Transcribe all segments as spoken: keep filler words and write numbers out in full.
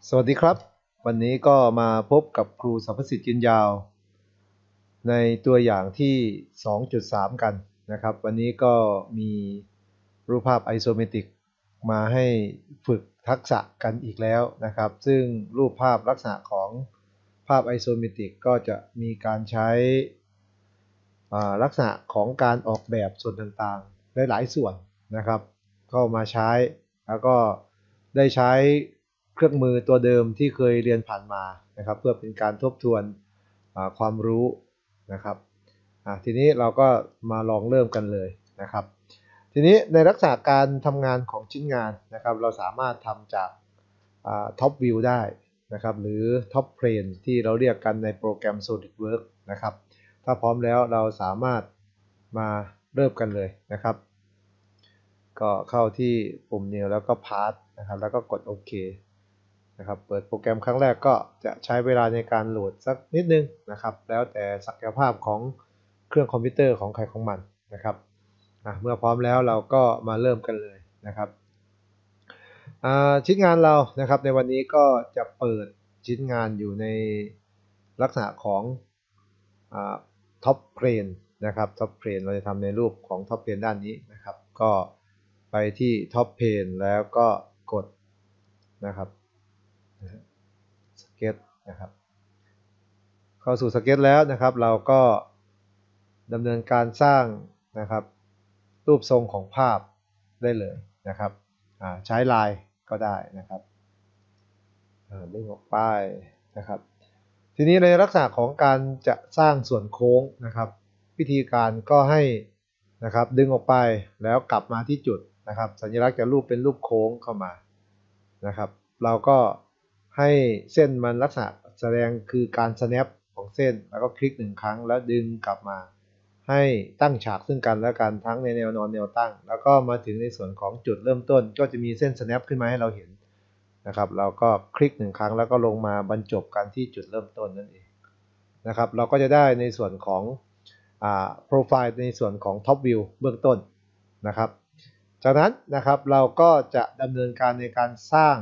สวัสดีครับวันนี้ก็มาพบกับครูสรรพสิทธิ์ยืนยาวในตัวอย่างที่ สองจุดสาม กันนะครับวันนี้ก็มีรูปภาพไอโซเมตริกมาให้ฝึกทักษะกันอีกแล้วนะครับซึ่งรูปภาพลักษณะของภาพไอโซเมตริกก็จะมีการใช้ลักษณะของการออกแบบส่วนต่างๆหลายๆส่วนนะครับเข้ามาใช้แล้วก็ได้ใช้เครื่องมือตัวเดิมที่เคยเรียนผ่านมานะครับเพื่อเป็นการทบทวนความรู้นะครับทีนี้เราก็มาลองเริ่มกันเลยนะครับทีนี้ในลักษณะการทำงานของชิ้นงานนะครับเราสามารถทำจากท็อปวิวได้นะครับหรือท็อปเพลนที่เราเรียกกันในโปรแกรม SolidWorks นะครับถ้าพร้อมแล้วเราสามารถมาเริ่มกันเลยนะครับก็เข้าที่ปุ่ม New แล้วก็ Path นะครับแล้วก็กดโอเคนะครับเปิดโปรแกรมครั้งแรกก็จะใช้เวลาในการโหลดสักนิดนึงนะครับแล้วแต่ศักยภาพของเครื่องคอมพิวเตอร์ของใครของมันนะครับเมื่อพร้อมแล้วเราก็มาเริ่มกันเลยนะครับชิ้นงานเรานะครับในวันนี้ก็จะเปิดชิ้นงานอยู่ในลักษณะของท็อปเพลนนะครับท็อปเพลนเราจะทำในรูปของท็อปเพลนด้านนี้นะครับก็ไปที่ท็อปเพลนแล้วก็กดนะครับสเก็ตนะครับเข้าสู่สเก็ตแล้วนะครับเราก็ดำเนินการสร้างนะครับรูปทรงของภาพได้เลยนะครับใช้ลายก็ได้นะครับดึงออกไปนะครับทีนี้ในลักษณะของการจะสร้างส่วนโค้งนะครับวิธีการก็ให้นะครับดึงออกไปแล้วกลับมาที่จุดนะครับสัญลักษณ์จะรูปเป็นรูปโค้งเข้ามานะครับเราก็ให้เส้นมันลักษณะแสดงคือการ snap ของเส้นแล้วก็คลิกหนึ่งครั้งแล้วดึงกลับมาให้ตั้งฉากซึ่งกันและกันทั้งในแนวนอนแนวตั้งแล้วก็มาถึงในส่วนของจุดเริ่มต้นก็จะมีเส้น snap ขึ้นมาให้เราเห็นนะครับเราก็คลิกหนึ่งครั้งแล้วก็ลงมาบรรจบกันที่จุดเริ่มต้นนั่นเองนะครับเราก็จะได้ในส่วนของโปรไฟล์ในส่วนของ Top View เบื้องต้นนะครับจากนั้นนะครับเราก็จะดำเนินการในการสร้าง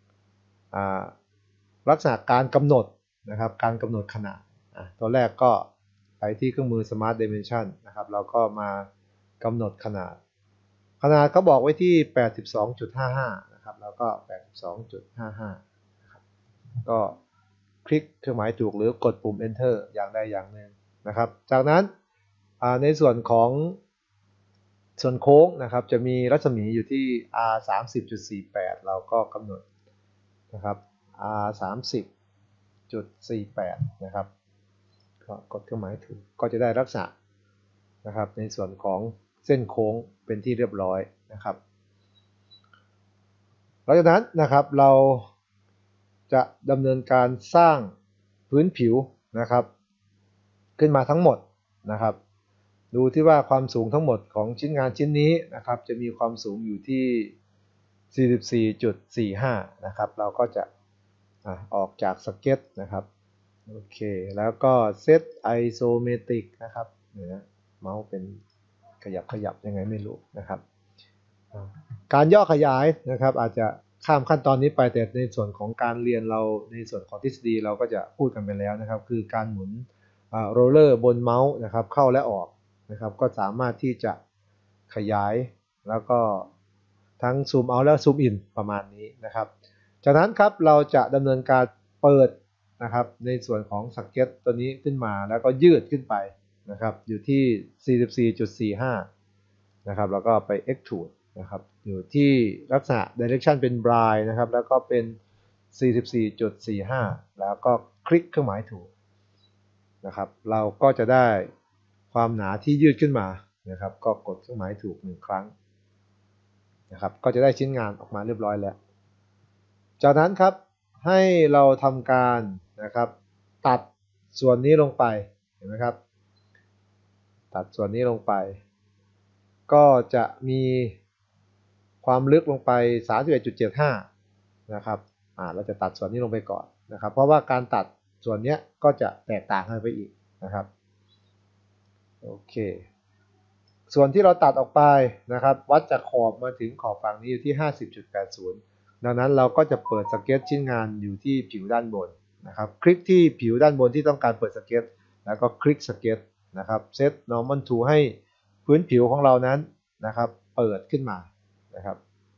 ลักษณะการกำหนดนะครับการกำหนดขนาดตัวแรกก็ไปที่เครื่องมือ Smart Dimension นะครับเราก็มากำหนดขนาดขนาดเขาบอกไว้ที่ แปดสิบสองจุดห้าห้า นะครับแล้วก็ แปดสิบสองจุดห้าห้า นะครับก็คลิกเครื่องหมายถูกหรือกดปุ่ม Enter อย่างใดอย่างหนึ่งนะครับจากนั้นในส่วนของส่วนโค้งนะครับจะมีรัศมีอยู่ที่ อาร์ สามสิบจุดสี่แปด เราก็กำหนดนะครับ อาร์ สามสิบจุดสี่แปด นะครับก็กดเครื่องหมายถูกก็จะได้ลักษณะนะครับในส่วนของเส้นโค้งเป็นที่เรียบร้อยนะครับหลังจากนั้นนะครับเราจะดำเนินการสร้างพื้นผิวนะครับขึ้นมาทั้งหมดนะครับดูที่ว่าความสูงทั้งหมดของชิ้นงานชิ้นนี้นะครับจะมีความสูงอยู่ที่ สี่สิบสี่จุดสี่ห้า นะครับเราก็จะออกจากสเก็ตนะครับโอเคแล้วก็เซตไอโซเมตริกนะครับเนี่ยเมาส์เป็นขยับขยับยังไงไม่รู้นะครับการย่อขยายนะครับอาจจะข้ามขั้นตอนนี้ไปแต่ในส่วนของการเรียนเราในส่วนของทฤษฎีเราก็จะพูดกันไปแล้วนะครับคือการหมุนโรลเลอร์บนเมาส์นะครับเข้าและออกนะครับก็สามารถที่จะขยายแล้วก็ทั้งซูมเอาท์และซูมอินประมาณนี้นะครับจากนั้นครับเราจะดำเนินการเปิดนะครับในส่วนของสเก็ตตัวนี้ขึ้นมาแล้วก็ยืดขึ้นไปนะครับอยู่ที่ สี่สิบสี่จุดสี่ห้า นะครับแล้วก็ไป extrude นะครับอยู่ที่ลักษณะ direction เป็น blind นะครับแล้วก็เป็น สี่สิบสี่จุดสี่ห้า แล้วก็คลิกเครื่องหมายถูกนะครับเราก็จะได้ความหนาที่ยืดขึ้นมานะครับก็กดเครื่องหมายถูกหนึ่งครั้งนะครับก็จะได้ชิ้นงานออกมาเรียบร้อยแล้วจากนั้นครับให้เราทำการนะครับตัดส่วนนี้ลงไปเห็นไหมครับตัดส่วนนี้ลงไปก็จะมีความลึกลงไป สามสิบเอ็ดจุดเจ็ดห้า นะครับอ่าเราจะตัดส่วนนี้ลงไปก่อนนะครับเพราะว่าการตัดส่วนนี้ก็จะแตกต่างกันไปอีกนะครับโอเคส่วนที่เราตัดออกไปนะครับวัดจากขอบมาถึงขอบฝั่งนี้อยู่ที่ ห้าสิบจุดแปดศูนย์ดังนั้นเราก็จะเปิดสเก็ตชิ้นงานอยู่ที่ผิวด้านบนนะครับคลิกที่ผิวด้านบนที่ต้องการเปิดสเก็ตแล้วก็คลิกสเก็ตนะครับเซต normal to ให้พื้นผิวของเรานั้นนะครับเปิดขึ้นมานะครับ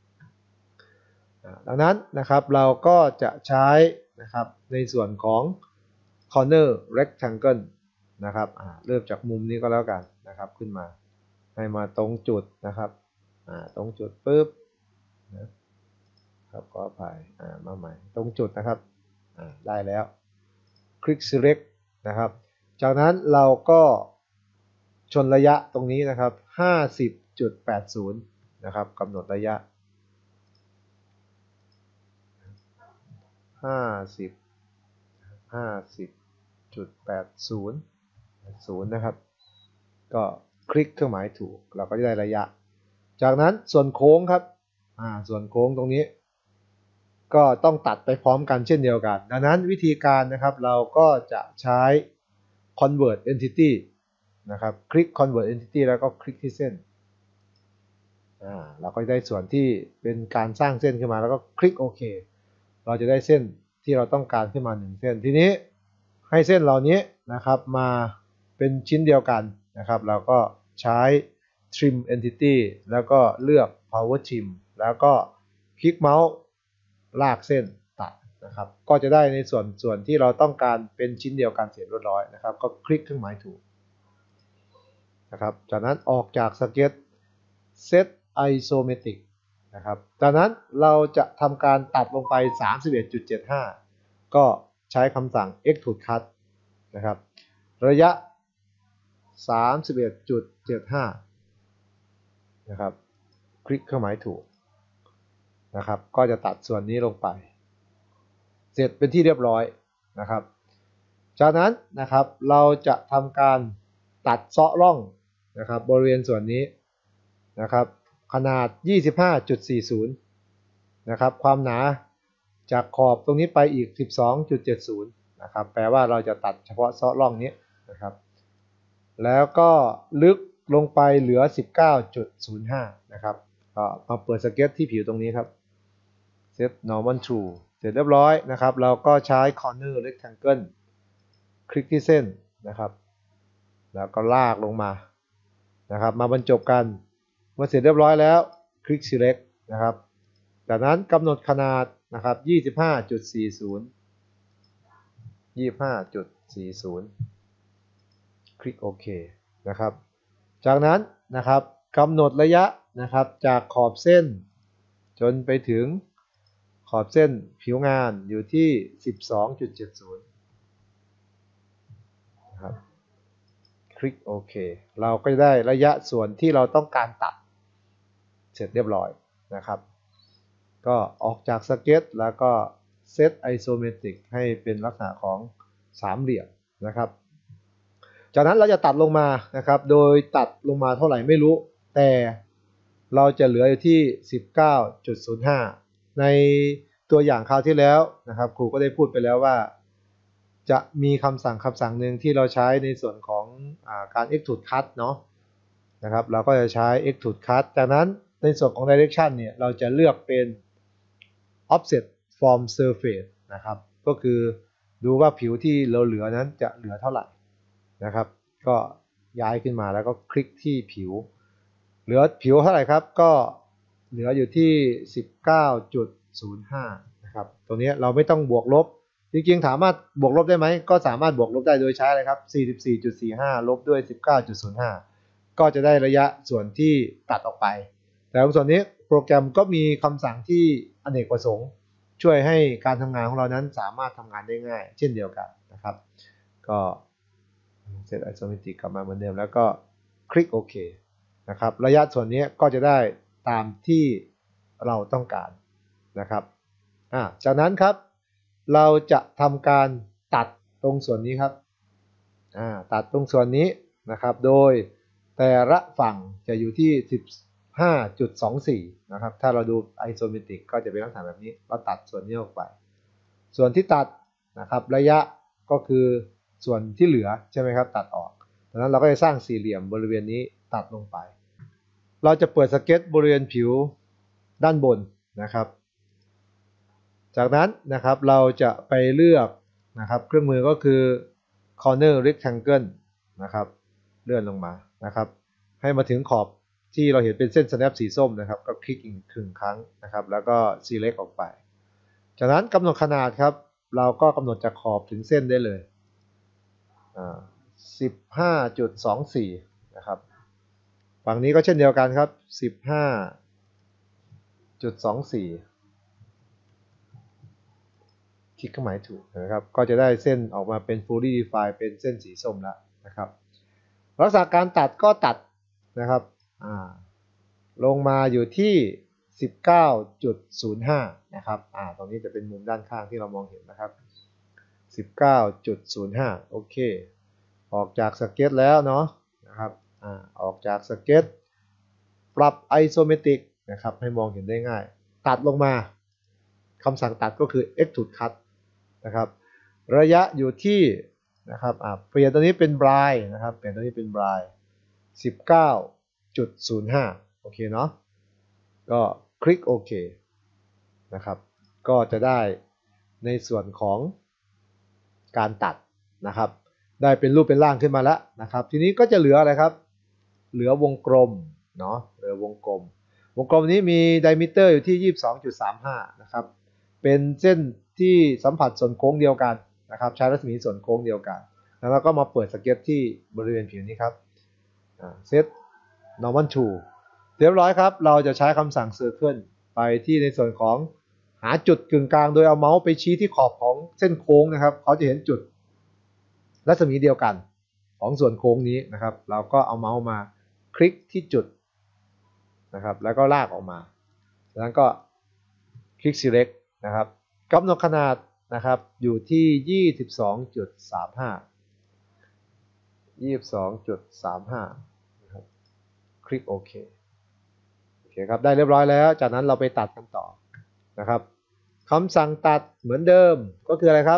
ดังนั้นนะครับเราก็จะใช้นะครับในส่วนของ corner rectangle นะครับเริ่มจากมุมนี้ก็แล้วกันนะครับขึ้นมาให้มาตรงจุดนะครับตรงจุดปุ๊บนะครับก็ไปมาใหม่ตรงจุดนะครับได้แล้วคลิก select นะครับจากนั้นเราก็ชนระยะตรงนี้นะครับ ห้าสิบจุดแปดศูนย์ นะครับกำหนดระยะห้าสิบ ห้าสิบจุดแปดศูนย์ ศูนย์นะครับก็คลิกเครื่องหมายถูกเราก็จะได้ระยะจากนั้นส่วนโค้งครับอ่าส่วนโค้งตรงนี้ก็ต้องตัดไปพร้อมกันเช่นเดียวกันดังนั้นวิธีการนะครับเราก็จะใช้ convert entity นะครับคลิก convert entity แล้วก็คลิกที่เส้นอ่าเราก็ได้ส่วนที่เป็นการสร้างเส้นขึ้นมาแล้วก็คลิกโอเคเราจะได้เส้นที่เราต้องการขึ้นมาหนึ่งเส้นทีนี้ให้เส้นเหล่านี้นะครับมาเป็นชิ้นเดียวกันนะครับเราก็ใช้ trim entity แล้วก็เลือก power trim แล้วก็คลิกเมาส์ลากเส้นตัดนะครับก็จะได้ในส่วนส่วนที่เราต้องการเป็นชิ้นเดียวกันเสร็จเรียบร้อยนะครับก็คลิกเครื่องหมายถูกนะครับจากนั้นออกจากสเก็ต set isometric นะครับจากนั้นเราจะทำการตัดลงไป สามสิบเอ็ดจุดเจ็ดห้า ก็ใช้คำสั่ง extrude cut นะครับระยะ สามสิบเอ็ดจุดเจ็ดห้า นะครับคลิกเครื่องหมายถูกนะครับก็จะตัดส่วนนี้ลงไปเสร็จเป็นที่เรียบร้อยนะครับจากนั้นนะครับเราจะทำการตัดเซาะร่องนะครับบริเวณส่วนนี้นะครับขนาด ยี่สิบห้าจุดสี่ศูนย์ นะครับความหนาจากขอบตรงนี้ไปอีก สิบสองจุดเจ็ดศูนย์ นะครับแปลว่าเราจะตัดเฉพาะเซาะร่องนี้นะครับแล้วก็ลึกลงไปเหลือ สิบเก้าจุดศูนย์ห้า นะครับก็มาเปิดสเก็ตที่ผิวตรงนี้ครับ set normal to เสร็จเรียบร้อยนะครับเราก็ใช้ corner rectangle คลิกที่เส้นนะครับแล้วก็ลากลงมานะครับมาบรรจบกันเมื่อเสร็จเรียบร้อยแล้วคลิก select นะครับจากนั้นกำหนดขนาดนะครับ ยี่สิบห้าจุดสี่ศูนย์ ยี่สิบห้าจุดสี่ศูนย์ คลิกโอเคนะครับจากนั้นนะครับกำหนดระยะนะครับจากขอบเส้นจนไปถึงขอบเส้นผิวงานอยู่ที่ สิบสองจุดเจ็ดศูนย์ นะครับคลิกโอเคเราก็จะได้ระยะส่วนที่เราต้องการตัดเสร็จเรียบร้อยนะครับก็ออกจากสเก็ตแล้วก็เซตไอโซเมตริกให้เป็นลักษณะของสามเหลี่ยมนะครับจากนั้นเราจะตัดลงมานะครับโดยตัดลงมาเท่าไหร่ไม่รู้แต่เราจะเหลืออยู่ที่ สิบเก้าจุดศูนย์ห้า ในตัวอย่างคราวที่แล้วนะครับครูก็ได้พูดไปแล้วว่าจะมีคำสั่งคำสั่งหนึ่งที่เราใช้ในส่วนของอาการ extrude cut เนาะนะครับเราก็จะใช้ extrude cut จากนั้นในส่วนของ direction เนี่ยเราจะเลือกเป็น offset from surface นะครับก็คือดูว่าผิวที่เราเหลือนั้นจะเหลือเท่าไหร่นะครับก็ย้ายขึ้นมาแล้วก็คลิกที่ผิวเหลือผิวเท่าไหร่ครับก็เหลืออยู่ที่ สิบเก้าจุดศูนย์ห้า นะครับตรงนี้เราไม่ต้องบวกลบจริงๆสามารถบวกลบได้ไหมก็สามารถบวกลบได้โดยใช้อะไรครับ สี่สิบสี่จุดสี่ห้า ลบด้วย สิบเก้าจุดศูนย์ห้า ก็จะได้ระยะส่วนที่ตัดออกไปแต่ส่วนนี้โปรแกรมก็มีคำสั่งที่อเนกประสงค์ช่วยให้การทำงานของเรานั้นสามารถทำงานได้ง่ายเช่นเดียวกันนะครับก็เซตไอโซเมตริกกลับมาเหมือนเดิมแล้วก็คลิกโอเคนะครับระยะส่วนนี้ก็จะได้ตามที่เราต้องการนะครับอ่าจากนั้นครับเราจะทำการตัดตรงส่วนนี้ครับอ่าตัดตรงส่วนนี้นะครับโดยแต่ละฝั่งจะอยู่ที่ สิบห้าจุดสองสี่ นะครับถ้าเราดูไอโซเมตริกก็จะเป็นลักษณะแบบนี้เราตัดส่วนนี้ออกไปส่วนที่ตัดนะครับระยะก็คือส่วนที่เหลือใช่ไหมครับตัดออกดังนั้นเราก็จะสร้างสี่เหลี่ยมบริเวณนี้ตัดลงไปเราจะเปิดสเก็ตบริเวณผิวด้านบนนะครับจากนั้นนะครับเราจะไปเลือกนะครับเครื่องมือก็คือ corner rectangle นะครับเลื่อนลงมานะครับให้มาถึงขอบที่เราเห็นเป็นเส้น snap สีส้มนะครับก็คลิกอีกครึ่งครั้งนะครับแล้วก็ select ออกไปจากนั้นกำหนดขนาดครับเราก็กำหนดจากขอบถึงเส้นได้เลยอ่า สิบห้าจุดสองสี่ นะครับฝั่งนี้ก็เช่นเดียวกันครับ สิบห้าจุดสองสี่ คลิกเครื่องหมายถูกนะครับก็จะได้เส้นออกมาเป็น fully defined เป็นเส้นสีส้มแล้วนะครับลักษณะการตัดก็ตัดนะครับอ่าลงมาอยู่ที่ สิบเก้าจุดศูนย์ห้า นะครับอ่าตรงนี้จะเป็นมุมด้านข้างที่เรามองเห็นนะครับ สิบเก้าจุดศูนย์ห้า โอเคออกจากสเก็ตแล้วเนาะนะครับอ่าออกจากสเก็ตปรับ isometric นะครับให้มองเห็นได้ง่ายตัดลงมาคำสั่งตัดก็คือ extrude cut นะครับระยะอยู่ที่นะครับอ่าเปลี่ยนตัวนี้เป็น blind นะครับเปลี่ยนตัวนี้เป็น blind สิบเก้าจุดศูนย์ห้า โอเคเนาะก็คลิกโอเคนะครับก็จะได้ในส่วนของการตัดนะครับได้เป็นรูปเป็นร่างขึ้นมาแล้วนะครับทีนี้ก็จะเหลืออะไรครับเหลือวงกลมเนาะเหลือวงกลมวงกลมนี้มี diameter อยู่ที่ ยี่สิบสองจุดสามห้า นะครับเป็นเส้นที่สัมผัสส่วนโค้งเดียวกันนะครับใช้รัศมีส่วนโค้งเดียวกันแล้วเราก็มาเปิดสเก็ตที่บริเวณผิวนี้ครับเซต normal to เรียบร้อยครับเราจะใช้คำสั่ง circle ไปที่ในส่วนของหาจุดกึ่งกลางโดยเอาเมาส์ไปชี้ที่ขอบของเส้นโค้งนะครับเขาจะเห็นจุดรัศมีเดียวกันของส่วนโค้งนี้นะครับเราก็เอาเมาส์มาคลิกที่จุดนะครับแล้วก็ลากออกมาจากนั้นก็คลิก select นะครับกำหนดขนาดนะครับอยู่ที่ ยี่สิบสองจุดสามห้า ยี่สิบสองจุดสามห้า นะครับคลิกโอเคโอเคครับได้เรียบร้อยแล้วจากนั้นเราไปตัดกันต่อนะครับคำสั่งตัดเหมือนเดิมก็คืออะไรครับ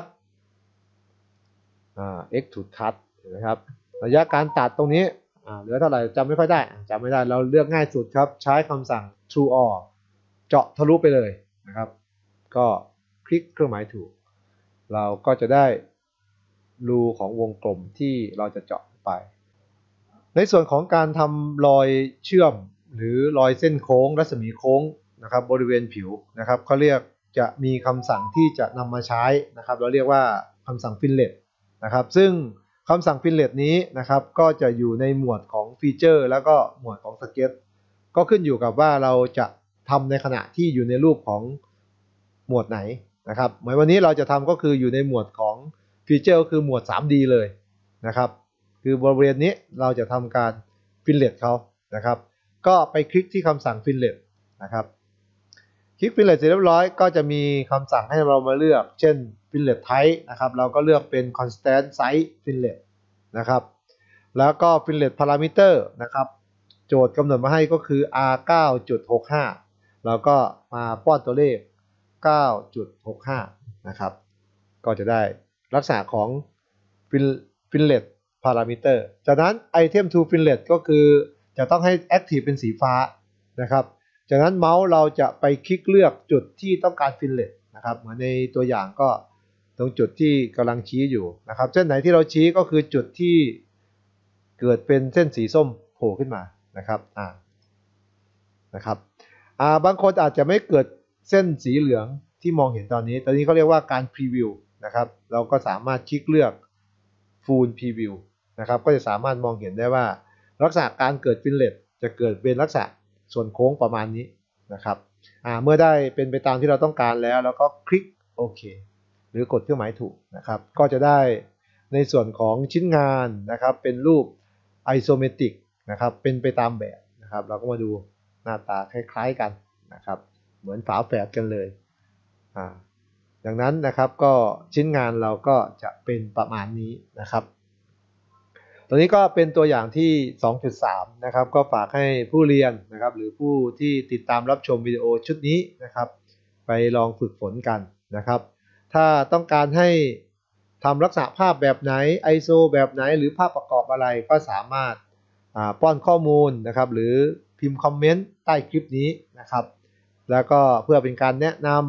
อ่า extrude cut เห็นไหมครับระยะการตัดตรงนี้อ่าเหลือเท่าไหร่จำไม่ค่อยได้จำไม่ได้เราเลือกง่ายสุดครับใช้คำสั่ง true all เจาะทะลุไปเลยนะครับก็คลิกเครื่องหมายถูกเราก็จะได้รูของวงกลมที่เราจะเจาะไปในส่วนของการทำรอยเชื่อมหรือรอยเส้นโค้งรัศมีโค้งนะครับบริเวณผิวนะครับเขาเรียกจะมีคำสั่งที่จะนำมาใช้นะครับเราเรียกว่าคำสั่งฟินเลตนะครับซึ่งคำสั่งฟินเลตนี้นะครับก็จะอยู่ในหมวดของฟีเจอร์แล้วก็หมวดของสเก็ตก็ขึ้นอยู่กับว่าเราจะทำในขณะที่อยู่ในรูปของหมวดไหนนะครับเหมือนวันนี้เราจะทำก็คืออยู่ในหมวดของฟีเจอร์ก็คือหมวด ทรีดี เลยนะครับคือบริเวณนี้เราจะทำการฟินเลตเขานะครับก็ไปคลิกที่คำสั่งฟินเลตนะครับคลิกฟินเลตเสร็จเรียบร้อยก็จะมีคำสั่งให้เรามาเลือกเช่นฟินเลตไทป์นะครับเราก็เลือกเป็น constant size fillet นะครับแล้วก็ฟินเลตพารามิเตอร์นะครับโจทย์กำหนดมาให้ก็คือ อาร์ เก้าจุดหกห้า แล้วก็มาป้อนตัวเลข เก้าจุดหกห้า นะครับก็จะได้ลักษณะของฟินเลตพารามิเตอร์จากนั้น item to fillet ก็คือจะต้องให้ active เป็นสีฟ้านะครับจากนั้นเมาส์เราจะไปคลิกเลือกจุดที่ต้องการฟินเลตนะครับเหมือนในตัวอย่างก็ตรงจุดที่กำลังชี้อยู่นะครับเส้นไหนที่เราชี้ก็คือจุดที่เกิดเป็นเส้นสีส้มโผล่ขึ้นมานะครับอ่านะครับอ่าบางคนอาจจะไม่เกิดเส้นสีเหลืองที่มองเห็นตอนนี้ตอนนี้เขาเรียกว่าการพรีวิวนะครับเราก็สามารถคลิกเลือก Full Preview นะครับก็จะสามารถมองเห็นได้ว่าลักษณะการเกิดฟินเลตจะเกิดเป็นลักษณะส่วนโค้งประมาณนี้นะครับอ่าเมื่อได้เป็นไปตามที่เราต้องการแล้วแล้วก็คลิกโอเคหรือกดเครื่องหมายถูกนะครับก็จะได้ในส่วนของชิ้นงานนะครับเป็นรูป isometric นะครับเป็นไปตามแบบนะครับเราก็มาดูหน้าตาคล้ายๆกันนะครับเหมือนฝาแฝดกันเลยอ่าดังนั้นนะครับก็ชิ้นงานเราก็จะเป็นประมาณนี้นะครับตรงนี้ก็เป็นตัวอย่างที่ สองจุดสาม นะครับก็ฝากให้ผู้เรียนนะครับหรือผู้ที่ติดตามรับชมวิดีโอชุดนี้นะครับไปลองฝึกฝนกันนะครับถ้าต้องการให้ทำลักษณะภาพแบบไหน ไอ เอส โอ แบบไหนหรือภาพประกอบอะไรก็สามารถป้อนข้อมูลนะครับหรือพิมพ์คอมเมนต์ใต้คลิปนี้นะครับแล้วก็เพื่อเป็นการแนะนำ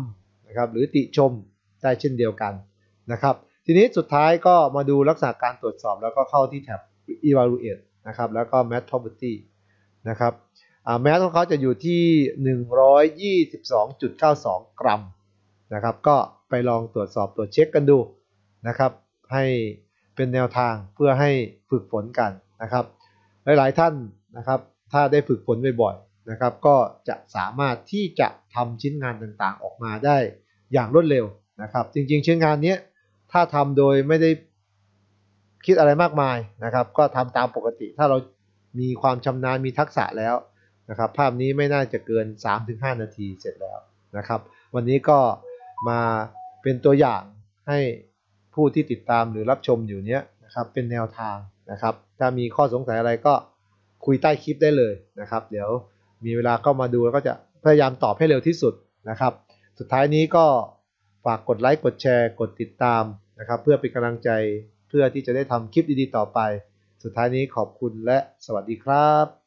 นะครับหรือติชมได้เช่นเดียวกันนะครับทีนี้สุดท้ายก็มาดูลักษณะการตรวจสอบแล้วก็เข้าที่แท็บ evaluate นะครับแล้วก็ match property นะครับแมสของเขาจะอยู่ที่ หนึ่งร้อยยี่สิบสองจุดเก้าสอง กรัมนะครับก็ไปลองตรวจสอบตรวจเช็คกันดูนะครับให้เป็นแนวทางเพื่อให้ฝึกฝนกันนะครับหลายๆท่านนะครับถ้าได้ฝึกฝนบ่อยๆนะครับก็จะสามารถที่จะทำชิ้นงานต่างๆออกมาได้อย่างรวดเร็วนะครับจริงๆชิ้นงานนี้ถ้าทำโดยไม่ได้คิดอะไรมากมายนะครับก็ทำตามปกติถ้าเรามีความชำนาญมีทักษะแล้วนะครับภาพนี้ไม่น่าจะเกิน สามถึงห้า นาทีเสร็จแล้วนะครับวันนี้ก็มาเป็นตัวอย่างให้ผู้ที่ติดตามหรือรับชมอยู่เนี้ยนะครับเป็นแนวทางนะครับถ้ามีข้อสงสัยอะไรก็คุยใต้คลิปได้เลยนะครับเดี๋ยวมีเวลาเข้ามาดูแล้วก็จะพยายามตอบให้เร็วที่สุดนะครับสุดท้ายนี้ก็ฝากกดไลค์กดแชร์กดติดตามนะครับเพื่อเป็นกำลังใจเพื่อที่จะได้ทำคลิปดีๆต่อไปสุดท้ายนี้ขอบคุณและสวัสดีครับ